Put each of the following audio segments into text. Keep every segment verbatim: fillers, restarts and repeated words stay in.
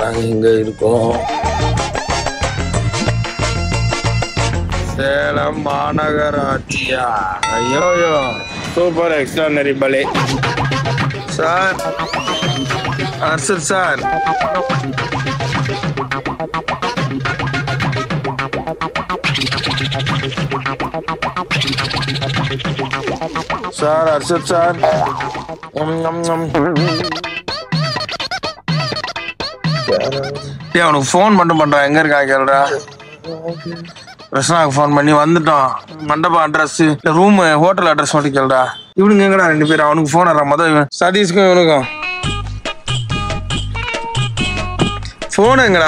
நாங்க இங்க இருக்கோம். சேலம் மாநகராட்சியா? ஐயோ சூப்பர் எக்ஸ்ட்ரானரி பலே sir. Arshad sir, sir Arshad sir. அவனுக்கு போன் மட்டும் பண்றான். எங்க இருக்கா கேளுடா. ரஷ்னாவுக்கு போன் பண்ணி வந்துட்டோம். மண்டபம் அட்ரஸ், ரூம், ஹோட்டல் அட்ரஸ் மட்டும் கேளுடா. இவனுங்க எங்கடா ரெண்டு பேரும்? அவனுக்கு போன் வர்றான். மொதல் சதீஷ்க்கும் இவனுக்கும் போன் எங்கடா?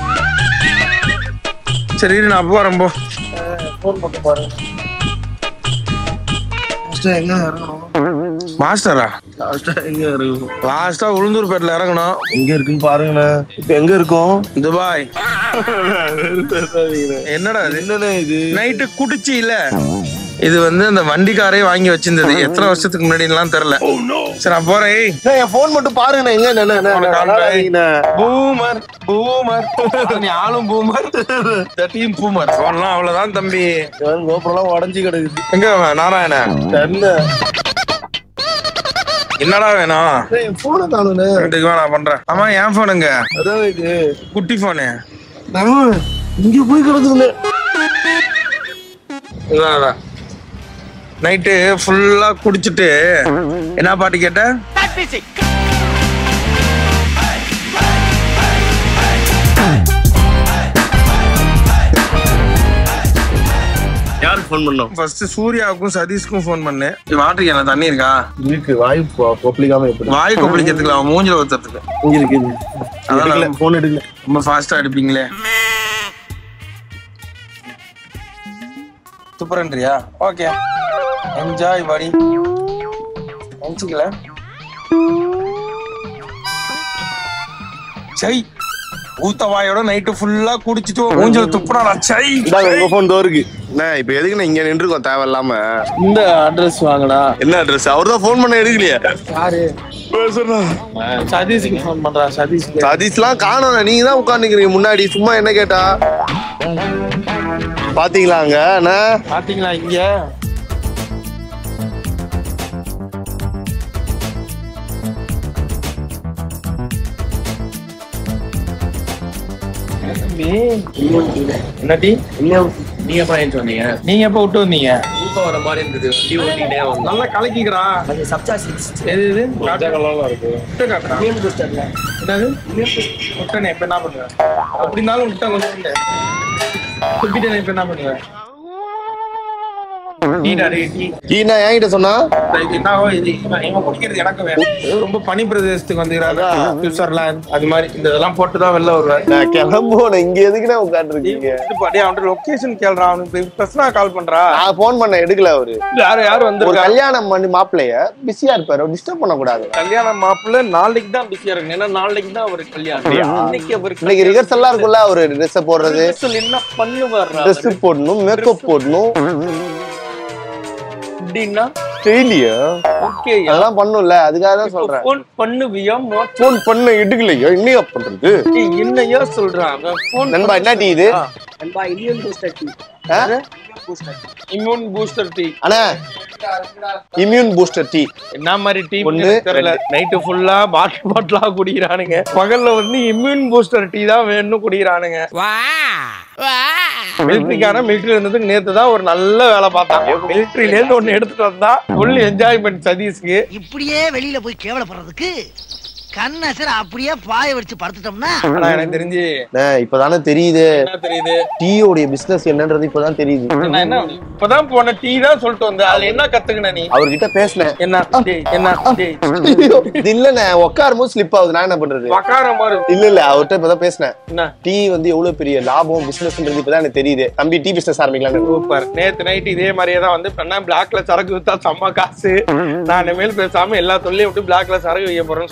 சரி நான் அப்போ வரேன். போ போன் மட்டும் பாருங்க. எங்க இறங்கணும்? மாஸ்டரா எங்க இறங்கணும்? லாஸ்டா உளுந்தூர்பேட்டில் இறங்கணும். எங்க இருக்குன்னு பாருங்கண்ணா. இப்ப எங்க இருக்கோம்? துபாய். என்னடா என்னண்ணே இது? நைட்டு குடிச்சு இல்ல, இது வந்து அந்த வண்டிக்காரே வாங்கி வச்சிருந்தது. எத்தனை வருஷத்துக்கு முன்னாடி எல்லாம் தெரியல. சரி நான் போறேன். என் போன் மட்டும் பாருங்க. எங்க பூமர் பூமர் நீ ஆளும் பூமர் தட்டியும் பூமர் போன்லாம் அவ்வளவுதான் தம்பி. கோபுரம் உடஞ்சி கிடக்குது. எங்க நாராயண என்னடா வேணும்? போன தானுங்க நான் பண்றேன். ஆமா என் போனுங்க. அதான் இது குட்டி போனு இங்க போய் கிடக்குது. நைட்டு ஃபுல்லா குடிச்சிட்டு என்ன பாட்டு கேட்ட? யாருக்கு ஃபோன் பண்ணோம்? ஃபர்ஸ்ட் சூர்யாவுக்கும் சதீஷ்க்கும் ஃபோன் பண்ணேன். வாட்டருக்கு என்ன தண்ணி இருக்கா? இருக்கு. வாய் கொப்பளிக்காம எப்படி? வாய் கொப்பளிக்கிறதுக்கு மூஞ்சில ஊத்துறதுக்கு இருக்கு. அதான் ஃபோன் எடுக்கல. ரொம்ப ஃபாஸ்டா எடுப்பீங்களே. சூப்பர்ன்றியா? ஓகே என்ஜாய் பாடி. நினைச்சுக்கல சை ஊத்த வாயோட நைட்டு ஃபுல்லா குடிச்சிட்டு மூஞ்சல துப்புறாடா. சை உங்க போன் தோருக்கு. நான் இப்ப எதுக்கு நான் இங்க நின்றுக்கோம் தேவையில்லாம? இந்த அட்ரஸ் வாங்கடா. என்ன அட்ரஸ்? அவர் தான் போன் பண்ண எடுக்கலையா? யாரு? சதீஷ்க்கு போன் பண்றா. சதீஷ் சதீஷ்லாம் காணோம். நீங்க தான் உட்காந்துக்கிறீங்க முன்னாடி. சும்மா என்ன கேட்டா பாத்தீங்களா? அங்க அண்ணா பாத்தீங்களா? இங்க என்னடி நீங்க எப்ப வந்தீங்க? நீங்க எப்ப விட்டு வந்தீங்க? ஊக்கம் வர மாதிரி இருந்தது. வண்டி ஓட்டிட்டே வந்தோம். நல்லா கலக்கிக்கிறா. அது சப்ஜா சிக்ஸ். எது இது? காட்டகலலாம் இருக்கு. முட்டை காட்டுறா. மீன் புஸ்டர்ல. என்னது? முட்டை எப்ப என்ன பண்ணுவ? அப்படினாலும் முட்டை கொஞ்சம் இல்ல. குப்பிட்டே இப்ப என்ன பண்ணுவ? என்கிட்ட சொன்னா எனக்கு வேணும். ரொம்ப பனி பிரதேசத்துக்கு வந்துக்கிறாங்க. சுவிட்சர்லாந்து அது மாதிரி இந்த இதெல்லாம் போட்டுதான் வெளில வருவேன். கிளம்போன இங்க எதுக்குன்னா உட்காந்துருக்கீங்க? அவன் லொகேஷன் கேள்றான். அவனுக்கு பிரச்சனை கால் பண்றா. நான் போன் பண்ண எடுக்கல. அவரு யாரு யாரு வந்து கல்யாணம் பண்ணி மாப்பிள்ளைய பிஸியா இருப்பாரு. டிஸ்டர்ப் பண்ண கூடாது. கல்யாணம் மாப்பிள்ளை நாளைக்கு தான் பிஸியா இருக்கு. ஏன்னா நாளைக்கு தான் அவருக்கு கல்யாணம். இன்னைக்கு அவருக்கு இன்னைக்கு ரிஹர்சல் எல்லாம் இருக்குல்ல. அவரு ட்ரெஸ் போடுறது என்ன பண்ணுவாரு? ட்ரெஸ் போடணும், மேக்கப் போடணும். அப்படின்னா தெரியலையா? ஓகே அதெல்லாம் பண்ணும்ல. அதுக்காக தான் சொல்றேன். போன் பண்ணுவியா? போன் பண்ண எடுக்கலையா? என்னையா பண்றது? என்னையா சொல்றான்? போன் நண்பா என்ன டீ இது? நண்பா immune booster tea. Immune booster tea. அண்ணா இம்யூன் பூஸ்டர் டீ என்ன மாதிரி டீ தெரியல. நைட்டு ஃபுல்லா பாட்டில் பாட்டிலா குடிக்கிறானுங்க. பகல்ல வந்து இம்யூன் பூஸ்டர் டீ தான் வேணும்னு குடிக்கிறானுங்க. மிலிட்டரிக்கான மிலிட்டரி இருந்தது. நேத்து தான் ஒரு நல்ல வேலை பார்த்தாங்க. மிலிட்டரியில இருந்து ஒண்ணு எடுத்துட்டு வந்தா ஃபுல் என்ஜாய்மெண்ட் சதீஷ்க்கு. இப்படியே வெளியில போய் கேவலப்படுறதுக்கு கண்ணசர் அப்படியே பாய வச்சு படுத்துட்டோம்னா எனக்கு தெரிஞ்சு இப்பதானே தெரியுது. என்ன தெரியுது? டீயோட பிசினஸ் என்னன்றது இப்பதான் தெரியுது. என்ன இப்பதான் போன டீ தான் சொல்லிட்டு வந்த. அதுல என்ன கத்துக்கின நீ? அவர்கிட்ட பேசினேன். என்ன என்ன இல்லண்ணே உட்காரும் போது ஸ்லிப் ஆகுது. நான் என்ன பண்றது? உட்காரும் போது இல்ல இல்ல அவர்கிட்ட இப்பதான் பேசினேன். டீ வந்து எவ்வளவு பெரிய லாபம் பிசினஸ்ன்றது இப்பதான் எனக்கு தெரியுது. தம்பி டீ பிசினஸ் ஆரம்பிக்கலாம். சூப்பர். நேத்து நைட் இதே மாதிரியே தான் வந்து பண்ண. பிளாக்ல சரக்கு வித்தா செம்ம காசு. நான் இனிமேல் பேசாம எல்லா தொழிலையும் விட்டு பிளாக்ல சரக்கு வைக்க போறேன்னு சொல்லிட்டு இருந்தான்.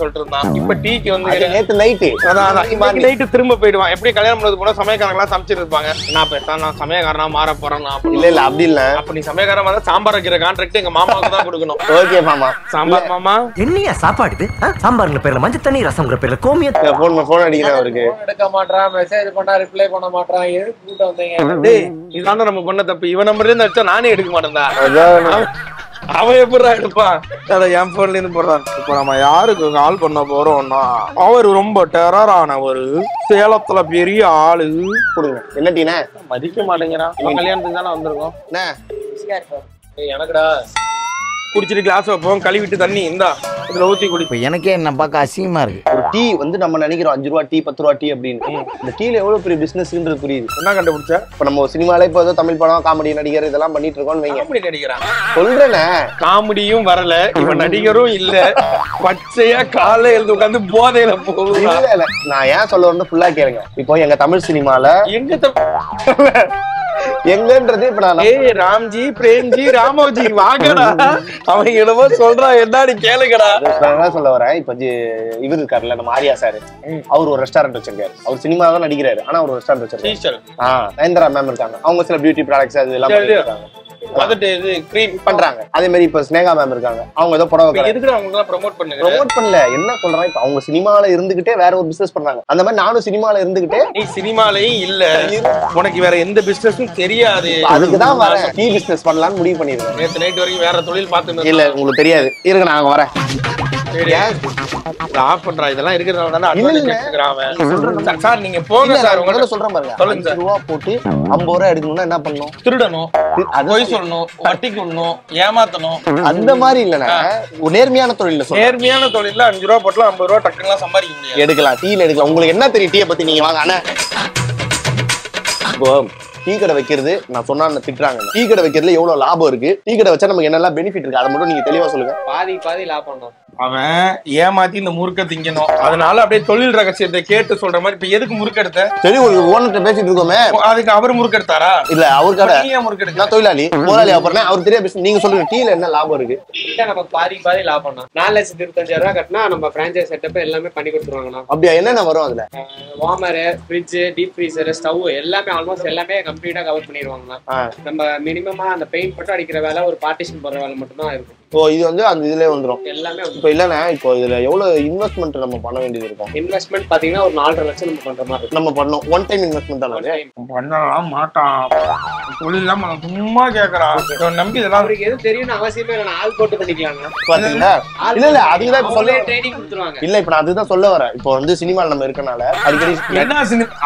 இப்ப டீக்கு வந்து நேத்து நைட்டு அதான் நைட்டு திரும்ப போயிடுவான். எப்படி கல்யாணம் பண்ணது போனா சமயக்காரங்களா சமைச்சிட்டு இருப்பாங்க. நான் பேச நான் சமயக்காரனா மாற போறேன். இல்ல இல்ல அப்படி இல்ல. அப்ப நீ சமயக்காரன் வந்தா சாம்பார் வைக்கிற கான்ட்ராக்ட் எங்க மாமாவுக்கு தான் கொடுக்கணும். ஓகே மாமா. சாம்பார் மாமா என்னையா சாப்பாடு சாம்பார்ங்கிற பேர்ல மஞ்சள் தண்ணி ரசம்ங்கிற பேர்ல கோமியம். போன் போன் அடிக்கிறேன் அவருக்கு. எடுக்க மாட்டான், மெசேஜ் பண்ணா ரிப்ளை பண்ண மாட்டான். எதுக்கு கூட்ட வந்தீங்க? டேய் இதான நம்ம பண்ண தப்பு. இவன் நம்பர்ல இருந்து அடிச்சா நானே எடுக்க மாட்டேன்டா. அவன் எப்படா எடுப்பான்? அத என் போன்ல இருந்து போடுறான். இப்ப நம்ம யாருக்கு கால் பண்ண போறோம்னா அவர் ரொம்ப டெரர் ஆன ஒரு சேலத்துல பெரிய ஆளு. கொடுங்க. என்ன டீனா மதிக்க மாட்டேங்கிறான். கல்யாணத்துக்கு தானே வந்திருக்கோம். எனக்குடா குடிச்சிட்டு கிளாஸ் வைப்போம், கழுவிட்டு தண்ணி இந்தா இதுல ஊத்தி குடி. எனக்கே என்ன பார்க்க அசிங்கமா இருக்கு. ஒரு டீ வந்து நம்ம நினைக்கிறோம் அஞ்சு ரூபா டீ பத்து ரூபா டீ அப்படின்னு. இந்த டீல எவ்வளவு பெரிய பிசினஸ்ன்றது புரியுது. என்ன கண்டுபிடிச்ச? இப்ப நம்ம சினிமால இப்ப ஏதோ தமிழ் படம் காமெடி நடிகர் இதெல்லாம் பண்ணிட்டு இருக்கோம்னு வைங்க. காமெடி நடிகரான் சொல்றேனே. காமெடியும் வரல, இவன் நடிகரும் இல்ல, பச்சையா காலையில எழுந்து உட்காந்து போதையில போகுது. இல்ல இல்ல நான் ஏன் சொல்ல வந்து ஃபுல்லா கேளுங்க. இப்போ எங்க தமிழ் சினிமால எங்க எங்கன்றது இப்ப நான் ஏய் ராம்ஜி பிரேம்ஜி ராமோஜி வாங்கடா. அவங்க என்னமோ சொல்றா என்னடி கேளுங்கடா. நான் சொல்ல வரேன். இப்ப இவர் இருக்காருல்ல நம்ம ஆரியா சார், அவர் ஒரு ரெஸ்டாரண்ட் வச்சிருக்காரு. அவர் சினிமா தான் நடிக்கிறாரு, ஆனா ஒரு ரெஸ்டாரண்ட் வச்சிருக்காரு. ஆஹ் நயன்தாரா மேம் இருக்காங்க, அவங்க சில பியூட்டி ப்ராடக்ட்ஸ் அது எல்லாம் இருக்காங்க பண்றாங்க. அதே மாதிரி இப்ப ஸ்னேகா மேம் இருக்காங்க, அவங்க ஏதோ புடவை எதுக்கு அவங்க ப்ரோமோட் பண்ணுங்க. ப்ரோமோட் பண்ணல, என்ன சொல்றேன், இப்ப அவங்க சினிமால இருந்துகிட்டே வேற ஒரு பிசினஸ் பண்றாங்க. அந்த மாதிரி நானும் சினிமால இருந்துகிட்டே. நீ சினிமாலயும் இல்ல, உனக்கு வேற எந்த பிசினஸும் தெரியாது. அதுக்குதான் வரேன், டீ பிசினஸ் பண்ணலாம்னு முடிவு பண்ணிருக்கேன். நேத்து நைட் வரைக்கும் வேற தொழில் பார்த்து இல்ல உங்களுக்கு தெரியாது. இருங்க நான் வரேன். ஆஃப் பண்றா இதெல்லாம் இருக்கிறதுனால தானே அட்வான்டேஜ் எடுத்துக்கறான். சார் நீங்க போங்க சார், உங்கள சொல்றேன் பாருங்க. சொல்லுங்க ரூபா போட்டு ஐம்பது ரூபாய் எடுக்கணும்னா என்ன பண்ணணும்? திருடணும், பொய் சொல்லணும், வட்டி கொடுக்கணும், ஏமாத்தணும். அந்த மாதிரி இல்லனா நேர்மையான தொழில்ல சொல்றேன். நேர்மையான தொழில்ல அஞ்சு ரூபாய் போட்டா ஐம்பது ரூபாய் டக்குலாம் சம்பாதிக்க முடியும். எடுக்கலாம், டீல எடுக்கலாம். உங்களுக்கு என்ன தெரியும் டீயை பத்தி? நீங்க வாங்க அண்ணா. டீ கடை வைக்கிறது நான் சொன்னா திட்டுறாங்க. டீ கடை வைக்கிறதுல எவ்வளவு லாபம் இருக்கு, டீ கடை வச்சா நமக்கு என்னெல்லாம் பெனிஃபிட் இருக்கு, அதை மட்டும் நீங்க தெளிவா சொல்லுங்க. பாதி பாதி லாபம் தான். அவன் ஏமாத்தி இந்த முறுக்க திங்கணும், அதனால அப்படியே தொழில் ரகசியத்தை கேட்டு சொல்ற மாதிரி. இப்ப எதுக்கு முறுக்கெடுத்த? சரி, ஒரு ஓனர்ட்ட பேசிட்டு இருக்கோமே, அதுக்கு அவர் முறுக்கெடுத்தாரா? இல்ல அவர் கடை முறுக்கெடுக்க. நான் தொழிலாளி முதலாளி அப்புறம் அவர் தெரியாது. நீங்க சொல்லுங்க டீல என்ன லாபம் இருக்கு? நமக்கு பாதி பாதி லாபம் தான். நாலு லட்சத்தி இருபத்தஞ்சாயிரம் ரூபாய் கட்டினா நம்ம பிரான்சைஸ் செட்டப் எல்லாமே பண்ணி கொடுத்துருவாங்கண்ணா. அப்படியா? என்னென்ன வரும் அதுல? Warmer, fridge, deep freezer, stove எல்லாமே ஆல்மோஸ்ட் எல்லாமே கம்ப்ளீட்டா கவர் பண்ணிடுவாங்கண்ணா. நம்ம மினிமமா அந்த பெயிண்ட் மட்டும் அடிக்கிற வேலை, ஒரு பார்ட்டிஷன் போடுற வேலை மட்டும் தான் இருக்கும். ஓ, இது வந்து அந்த இதுலயே வந்துரும் எல்லாமே. இப்போ இல்லனா இப்போ இதுல எவ்வளவு இன்வெஸ்ட்மென்ட் நம்ம பண்ண வேண்டியது இருக்கும்? இன்வெஸ்ட்மென்ட் பாத்தீங்கன்னா ஒரு நாலரை லட்சம் நம்ம பண்ற மாதிரி நம்ம பண்ணோம். ஒன் டைம் இன்வெஸ்ட்மென்ட் தானே? பண்ணலாம் மாட்டான், தொழில் இல்லாம சும்மா கேக்குறான். நம்பி இதெல்லாம் அவருக்கு எது தெரியும்னு அவசியமே இல்லை. ஆள் போட்டு பண்ணிக்கலாம் பாத்தீங்களா? இல்ல இல்ல அதுதான் இப்ப சொல்ல ட்ரைனிங் கொடுத்துருவாங்க. இல்ல இப்ப நான் அதுதான் சொல்ல வரேன். இப்போ வந்து சினிமால நம்ம இருக்கனால அடிக்கடி என்ன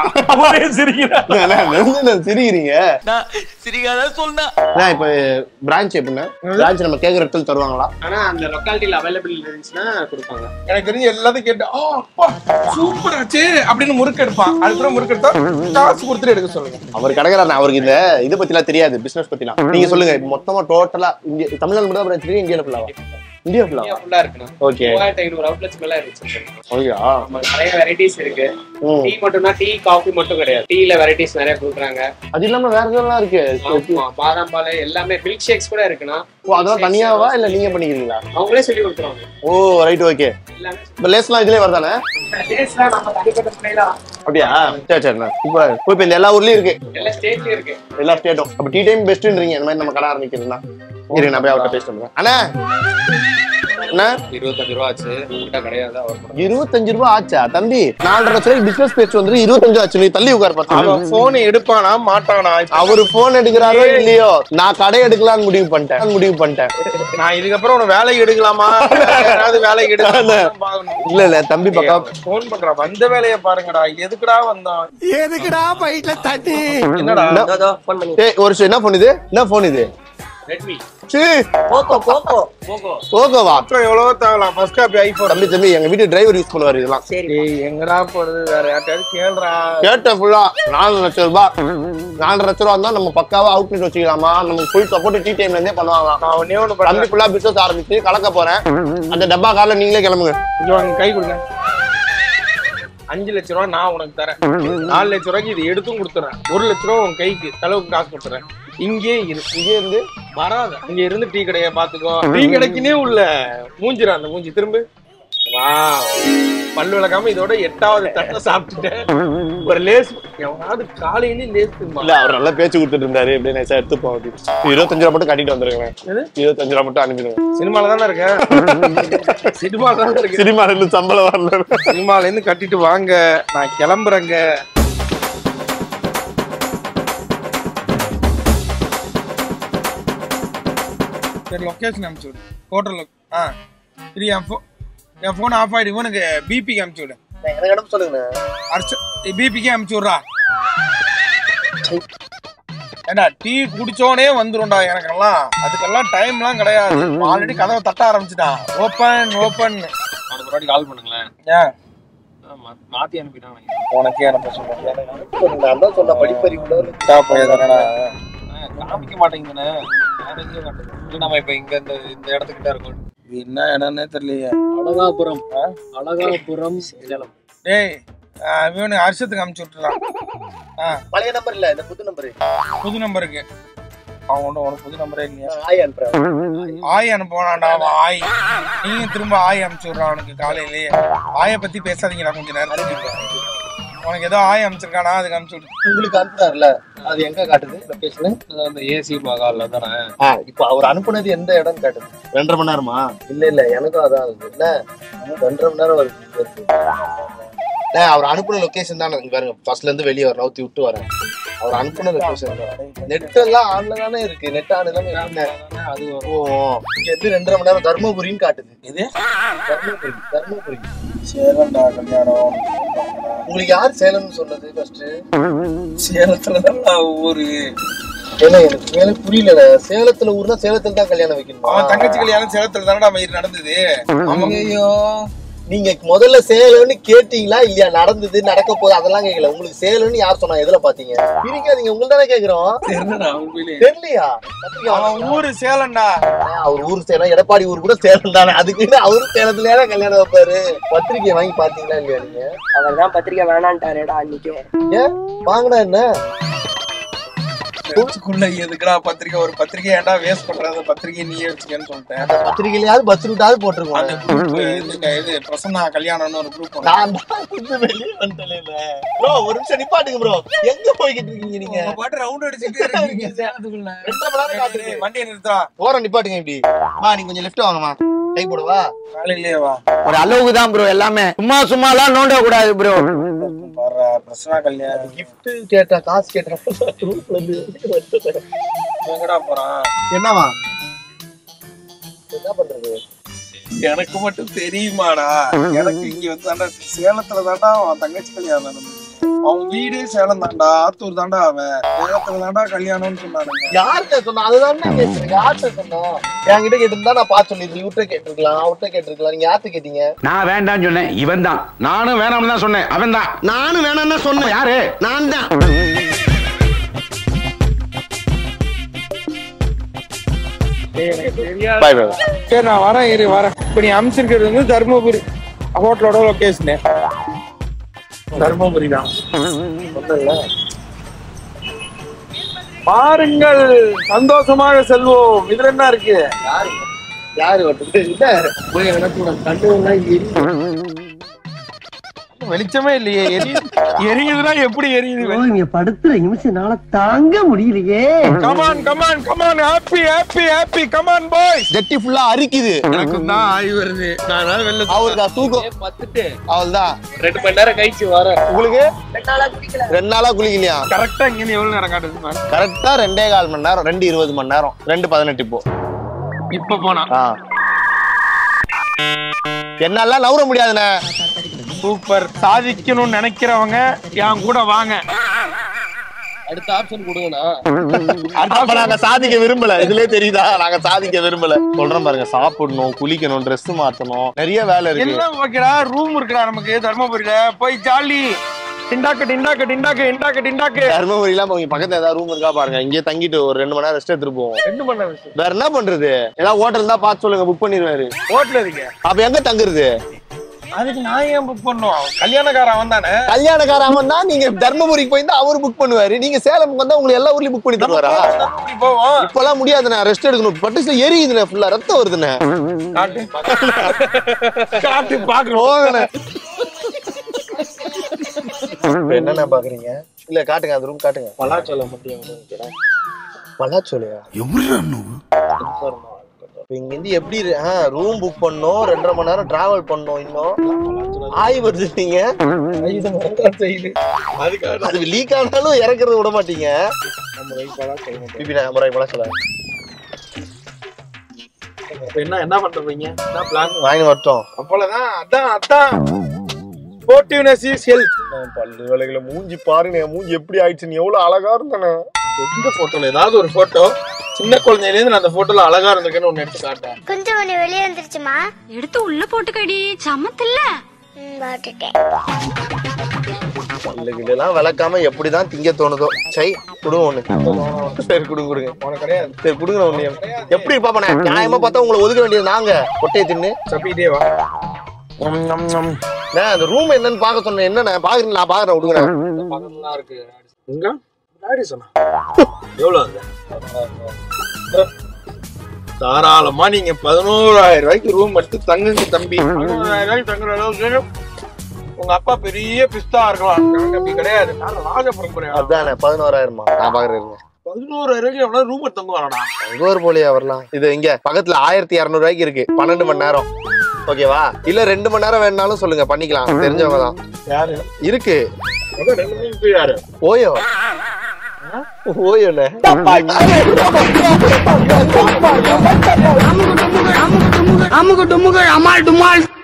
சிரிக்கிறீங்க? சிரிக்காத சொன்னா இப்ப பிரான்ச் எப்படின்னா பிரான்ச் நம்ம கேக்குற இடத்துல தருவாங்களா? ஆனா அந்த லொக்காலிட்டில அவைலபிள் இருந்துச்சுன்னா கொடுப்பாங்க. எனக்கு தெரிஞ்சு எல்லாத்தையும் கேட்டு ஆ அப்பா சூப்பர் ஆச்சு அப்படின்னு முறுக்கு எடுப்பான். அதுக்கப்புறம் முறுக்கு எடுத்தா காசு கொடுத்துட்டு எடுக்க சொல்லுங்க. அவர் கடைக்காரன், அவருக்கு இந்த இதை பத்தி எல்லாம் தெரியாது, பிசினஸ் பத்தி எல்லாம். நீங்க சொல்லுங்க மொத்தமா டோட்டலா இந்தியா தமிழ்நாடு மட்டும் பிரான்ச் இருக்கு, இந்தியால ஃபுல்லாவா? இந்தியா ஃபுல்லா ஃபுல்லா இருக்குண்ணா. ஓகே, மூவாயிரத்து ஐநூறு அவுட்லெட்ஸ் மேல இருக்கு. ஓகேயா? நிறைய வெரைட்டிஸ் இருக்கு. டீ மட்டும்னா டீ காஃபி மட்டும் கிடையாது, டீல வெரைட்டிஸ் நிறைய கொடுக்குறாங்க. அது இல்லாம வேற எதெல்லாம் இருக்கு? பாதாம் பால் எல்லாமே, மில்க் ஷேக்ஸ் கூட இருக்குண்ணா. ஓ, அதெல்லாம் தனியாவா இல்ல நீங்க பண்ணிக்கிறீங்களா? அவங்களே சொல்லி கொடுத்துருவாங்க. Oh right, okay. இப்ப லேஸ்லாம் இதுலயே வருதானே? லேஸ்லாம் நம்ம தனிப்பட்ட முறையில. அப்படியா? சரி சரி. இப்ப இப்ப இந்த எல்லா ஊர்லயும் இருக்கு, எல்லா ஸ்டேட்லயும் இருக்கு, எல்லா ஸ்டேட்டும். அப்ப டீ டைம் பெஸ்ட்ன்றீங்க இந்த மாதிரி நம்ம கடை ஆரம்பிக்கிறதுனா? இருங்க நான் போய் அவர்கிட்ட பேசிட்டு வரேன். அண்ணா என்ன இருபத்தஞ்சு ரூபா ஆச்சு உங்ககிட்ட கிடையாது? இருபத்தஞ்சு ரூபா ஆச்சா தம்பி? நாலரை லட்சம் பிசினஸ் பேச்சு வந்து இருபத்தஞ்சு ஆச்சு. நீ தள்ளி உட்கார் பார்த்தா. அவன் போன் எடுப்பானா மாட்டானா? அவரு போன் எடுக்கிறாரோ இல்லையோ, நான் கடை எடுக்கலாம்னு முடிவு பண்ணிட்டேன் முடிவு பண்ணிட்டேன் நான் இதுக்கப்புறம் உன வேலைக்கு எடுக்கலாமா, ஏதாவது வேலைக்கு எடுக்கலாம். இல்ல இல்ல தம்பி பக்கா போன் பண்றான். வந்த வேலையை பாருங்கடா. எதுக்குடா வந்தான்? எதுக்குடா பைட்ல தண்ணி? என்னடா ஒரு என்ன போன் இது? என்ன போன் இது? ரெட்மி. சீ போகோ போகோ போகோ போகோவா? அப்புறம் எவ்வளவு தேவலாம்? First copy iPhone. தம்பி தம்பி எங்க வீட்டு டிரைவர் யூஸ் பண்ணுவாரு இதெல்லாம். ஏய் எங்கடா போறது? வேற யார்ட்டாவது கேளுடா. கேட்ட ஃபுல்லா நாலு லட்சம் ரூபாய். நாலு லட்சம் ரூபாய் தான் நம்ம பக்காவா அவுட்லெட் வச்சுக்கலாமா? நம்ம ஃபுல் சப்போர்ட் டீ டைம்ல இருந்தே பண்ணுவாங்க. நான் ஒண்ணே ஒண்ணு தம்பி ஃபுல்லா பிசினஸ் ஆரம்பிச்சு கலக்க போறேன். அந்த டப்பா கார்ல நீங்களே கிளம்புங்க. கொஞ்சம் கை கொடுங்க. அஞ்சு லட்சம் ரூபாய் நான் உனக்கு தரேன். நாலு லட்சம் ரூபாய்க்கு இது எடுத்தும் கொடுத்துறேன். ஒரு லட்சம் ரூபாய் உன் கைக்கு செலவுக்கு காசு கொடுத்துறேன். இங்கே இரு, இங்கே இருந்து வராத. இங்க இருந்து டீ கடையை பாத்துக்கோ. டீ கடைக்குனே உள்ள மூஞ்சிரா அந்த மூஞ்சி திரும்ப பல்லு விளக்காம இதோட எட்டாவது தட்டை சாப்பிட்டுட்டேன். ஒரு லேஸ் எவனாவது காலையிலேயே லேஸ் இல்ல அவர் நல்லா பேச்சு கொடுத்துட்டு இருந்தாரு. எப்படி நைஸா எடுத்துப்போம் அப்படின்னு இருபத்தஞ்சு ரூபா மட்டும் கட்டிட்டு வந்துருக்கேன். இருபத்தஞ்சு ரூபா மட்டும் அனுப்பிடுவேன். சினிமால தானே இருக்கேன். சினிமால தானே இருக்கு. சினிமால இருந்து சம்பளம் வரல. சினிமால இருந்து கட்டிட்டு வாங்க, நான் கிளம்புறேங்க. சரி லொக்கேஷன் அனுப்பிச்சு விடு. ஹோட்டல் ஆ சரி. என் ஃபோ என் ஃபோன் ஆஃப் ஆகிடு. உனக்கு பிபிக்கு அனுப்பிச்சு விடு. எனக்கு இடம் சொல்லுங்க. அரிச்சு பிபிக்கே அனுப்பிச்சு விட்றா. ஏண்டா டீ குடிச்சோனே வந்துரும்டா எனக்கெல்லாம். அதுக்கெல்லாம் டைம்லாம் கிடையாது. ஆல்ரெடி கதவை தட்ட ஆரம்பிச்சுட்டான். Open open. அடுத்த வாட்டி கால் பண்ணுங்களேன். ஏன் மாத்தி அனுப்பிட்டாங்க. உனக்கே அனுப்ப சொல்றேன். நான் தான் சொன்ன படிப்பறிவுள்ள காமிக்க மாட்டேங்குதுண்ணே. நம்ம இப்ப இங்க இந்த இந்த இடத்துக்கிட்ட இருக்கோம். இது என்ன இடம்னே தெரியலையே. அழகாபுரம். அழகாபுரம் சேலம். டேய் இவனு ஹர்ஷத்துக்கு அனுப்பிச்சு விட்டுறான். பழைய நம்பர் இல்ல, இந்த புது நம்பரு. புது நம்பருக்கு அவன் ஒன்றும் உனக்கு புது நம்பரே இல்லையா? ஆய் அனுப்புறேன். ஆய் அனுப்புவானாண்டா அவன். ஆய் நீங்க திரும்ப ஆய் அனுப்பிச்சு விட்றான் அவனுக்கு காலையிலேயே. ஆயை பத்தி பேசாதீங்கடா கொஞ்ச நேரத்துக்கு. உனக்கு ஏதோ ஆய் அனுப்பிச்சிருக்கானா அதுக்கு அனுப்பிச்சு விடு. உங்களுக்கு அனுப்புறாருல, அது எங்க காட்டுது லொகேஷன்? அந்த ஏசி மகால்ல தானே. இப்போ அவர் அனுப்புனது எந்த இடம் காட்டுது? ரெண்டரை மணி நேரமா? இல்ல இல்ல எனக்கும் அதான் இருக்கு. இல்ல ரெண்டரை மணி நேரம் வருது. அவர் அனுப்புன லொகேஷன் தானே பாருங்க. ஃபர்ஸ்ட்ல இருந்து வெளியே வர நவுத்தி விட்டு வரேன். அவர் அனுப்புன லொகேஷன் நெட் எல்லாம் ஆன்ல தானே இருக்கு. நெட் ஆன் எல்லாமே அது வரும். இங்க இருந்து ரெண்டரை மணி நேரம் தர்மபுரின்னு காட்டுது. இது தர்மபுரி. தர்மபுரி சேலம்டா கல்யாணம். உங்களுக்கு யார் சேலம்னு சொன்னது ஃபர்ஸ்ட்? சேலத்துலதான் ஊரு. ஏன்னா எனக்கு மேல புரியல. சேலத்துல ஊர்னா சேலத்துல தான் கல்யாணம் வைக்கணும். அவன் தங்கச்சி கல்யாணம் சேலத்துல தானடா மயிர் நடந்தது. ஐயோ நீங்க முதல்ல சேலம்னு கேட்டீங்களா இல்லையா? நடந்தது நடக்க போகுது அதெல்லாம் கேட்கல. உங்களுக்கு சேலம்னு யார் சொன்னா? எதுல பாத்தீங்க? பிரிக்காதீங்க, உங்களுக்கு தானே கேக்குறோம். தெரியலையா? அவன் ஊரு சேலம்டா. அவர் ஊர் சேலம், எடப்பாடி ஊர் கூட சேலம் தானே. அதுக்கு அவரு சேலத்துலயே கல்யாணம் வைப்பாரு. பத்திரிக்கை வாங்கி பாத்தீங்களா இல்லையா நீங்க? அவர் தான் பத்திரிக்கை வேணான்ட்டாருடா அன்னைக்கு. ஏன் வாங்கினா என்ன? எதுக்குடா பத்திரிக்கை? ஒரு பத்திரிக்கை ஏன்டா வேஸ்ட் பண்றாத? பத்திரிக்கை நீயே வச்சுக்கன்னு சொல்லிட்டேன். பத்திரிக்கையிலாவது பஸ் ரூட்டாவது போட்டிருக்கோம். இது பிரசன்னா கல்யாணம்னு ஒரு குரூப். வெளியே வந்துட்டேன். ப்ரோ ஒரு நிமிஷம் நிப்பாட்டுங்க ப்ரோ. எங்க போய்கிட்டு இருக்கீங்க நீங்க? பாட்டு ரவுண்ட் அடிச்சுட்டே இருக்கீங்க சேலத்துக்குள்ள. வண்டியை நிறுத்தா. ஓர நிப்பாட்டுங்க. இப்படி மா நீங்க கொஞ்சம் லெஃப்ட் வாங்கம்மா. கை போடுவா. காலையிலேயே வா. ஒரு அளவுக்கு தான் ப்ரோ எல்லாமே. சும்மா சும்மா எல்லாம் நோண்ட கூடாது ப்ரோ. பிரசன்னா கல்யாணம் கிஃப்ட் கேட்டா காசு கேட்டா எங்கடா போறான்? என்னவா என்ன பண்றது? எனக்கு மட்டும் தெரியுமாடா? எனக்கு இங்க வந்து தாண்டா சேலத்துல தாண்டா அவன் தங்கச்சி கல்யாணம் நடந்தது. அவன் வீடே சேலம் தாண்டா. ஆத்தூர் தாண்டா. அவன் சேலத்துல தாண்டா கல்யாணம்னு சொன்னானுங்க. யார்கிட்ட சொன்னா? அதுதான் யார்கிட்ட சொன்னோம்? என்கிட்ட கேட்டிருந்தா நான் பார்த்து சொல்லிருக்கேன். இவர்கிட்ட கேட்டிருக்கலாம், அவர்கிட்ட கேட்டிருக்கலாம். நீங்க யார்கிட்ட கேட்டீங்க? நான் வேண்டாம்னு சொன்னேன். இவன் தான். நானும் வேணாம்னு தான் சொன்னேன். அவன் தான். நானும் வேணாம்னு சொன்னேன். யாரு? நான் தான். சரி நான் வரேன், இரு வரேன். இப்ப நீ அனுப்பிச்சிருக்கிறது வந்து தர்மபுரி ஹோட்டலோட லொகேஷனு. தர்மபுரி தான் பாருங்கள். சந்தோஷமாக செல்வோம். இதுல என்ன இருக்கு? யாரு வெளிச்சமே இல்லையே. எரியுதுன்னா எப்படி எரியுது? நீங்க படுத்துற நிமிஷம்னால தாங்க முடியலையே. Come on come on come on. Happy happy happy. Come on boys. ஜெட்டி ஃபுல்லா அரிக்குது. எனக்கு தான் ஆய் வருது. நான் வெளில அவருக்கு தூக்கம் பத்துட்டு அவள்தான். ரெண்டு மணி நேரம் கழிச்சு வர. உங்களுக்கு ரெண்டு நாளா குளிக்கலையா? கரெக்டா இங்க எவ்வளவு நேரம் காட்டுது? கரெக்டா ரெண்டே கால் மணி நேரம். ரெண்டு இருபது மணி நேரம். ரெண்டு பதினெட்டு இப்போ இப்ப போனா என்னால நவுற முடியாதுண்ணே. சூப்பர். சாதிக்கணும்னு நினைக்கிறவங்க என் கூட வாங்க. அடுத்த ஆப்ஷன் கொடுங்கண்ணா. அப்ப நாங்க சாதிக்க விரும்பல. இதுலயே தெரியுதா நாங்க சாதிக்க விரும்பல. சொல்றேன் பாருங்க. சாப்பிடணும், குளிக்கணும், ட்ரெஸ் மாத்தணும், நிறைய வேலை இருக்கு. எல்லாம் ஓகேடா. ரூம் இருக்குடா நமக்கு தர்மபுரியில. போய் ஜாலி டிண்டாக்கு டிண்டாக்கு டிண்டாக்கு டிண்டாக்கு டிண்டாக்கு. தர்மபுரியில போய் பக்கத்துல ஏதாவது ரூம் இருக்கா பாருங்க. இங்கே தங்கிட்டு ஒரு ரெண்டு மணி நேரம் ரெஸ்ட் எடுத்துட்டு போவோம். ரெண்டு மணி நேரம் வேற என்ன பண்றது? ஏதாவது ஹோட்டல் தான் பார்த்து சொல்லுங்க. புக் பண்ணிடுவாரு. ஹோட்டல் இருக்கு. அப்ப எங்க தங்குறது? அதுக்கு நான் ஏன் புக் பண்ணுவோம்? கல்யாணக்காரன் அவன் தானே. கல்யாணக்காரன் அவன் தான். நீங்க தர்மபுரிக்கு போயிருந்தா அவரு புக் பண்ணுவாரு. நீங்க சேலம் வந்தா உங்களுக்கு எல்லா ஊர்லயும் புக் பண்ணி தருவாரா? போவோம். இப்பெல்லாம் முடியாதுண்ணே, ரெஸ்ட் எடுக்கணும். பட்டுல எரியுதுண்ணே, ஃபுல்லா ரத்தம் வருதுண்ணே. காட்டு பாக்குறோம். என்னென்ன பாக்குறீங்க? இல்ல காட்டுங்க, அந்த ரூம் காட்டுங்க. பலாச்சோலை மட்டும் பலாச்சோலையா? இங்க இருந்து எப்படி ரூம் புக் பண்ணோம், ரெண்டரை மணி நேரம் டிராவல் பண்ணோம். இன்னும் ஆய் வருது. நீங்க அது லீக் ஆனாலும் இறக்குறது விட மாட்டீங்க. என்ன என்ன பண்றீங்க? வாங்கி வரட்டும். அப்போலதான் அதான் அதான் ஸ்போர்ட்டிவ்னஸ் இஸ் ஹெல்த். பல்லு வேலைகளை மூஞ்சி பாருங்க, மூஞ்சி எப்படி ஆயிடுச்சு. நீ எவ்வளவு அழகா இருந்தானே. எந்த போட்டோல ஏதாவது ஒரு போட்டோ சின்ன குழந்தையில இருந்து நான் அந்த போட்டோல அழகா இருந்திருக்கேன்னு ஒன்னு எடுத்து காட்டேன். கொஞ்சம் ஒண்ணு வெளியே வந்துருச்சுமா, எடுத்து உள்ள போட்டுக்கடி. சமத்துல பாட்டுட்டேன். பல்லுகிட்ட எல்லாம் விளக்காம எப்படிதான் திங்க தோணுதோ. சை குடுங்க ஒண்ணு. சரி குடுங்க குடுங்க. உனக்கு கிடையாது. சரி குடுங்க ஒண்ணு. எப்படி பாப்பனே? நியாயமா பார்த்தா உங்களை ஒதுக்க வேண்டியது நாங்க. கொட்டையை தின்னு சப்பிட்டே வா. அந்த ரூம் என்னன்னு பாக்க சொன்னேன். என்ன பாக்குறீங்க? நான் பாக்குறேன், விடுங்க. பக்கத்துல இருக்கு. எங்க டாடி சொன்னா எவ்வளவு? தாராளமா நீங்க பதினோராயிரம் ரூபாய்க்கு ரூம் எடுத்து தங்குங்க தம்பி. பதினோராயிரம் ரூபாய்க்கு தங்குற அளவுக்கு உங்க அப்பா பெரிய பிஸ்தா இருக்கலாம். அப்படி கிடையாது. ராஜபுரம். அதானே பதினோராயிரமா? நான் பாக்குறேன். பதினோராயிரம் ரூபாய்க்கு எவ்வளவு ரூம் எடுத்து தங்குவாரா? அங்க ஒரு போலியா வரலாம். இது இங்க பக்கத்துல ஆயிரத்தி இருநூறு ரூபாய்க்கு இருக்கு. பன்னெண்டு மணி நேரம். ஓகேவா? இல்ல ரெண்டு மணி நேரம் வேணாலும் சொல்லுங்க, பண்ணிக்கலாம். தெரிஞ்சவங்க தான். யாரு இருக்கு? ரெண்டு மணிக்கு யாரு? ஓயோ ஓயோண்ணே. அமுகு டுமுகு அமால் டுமால்.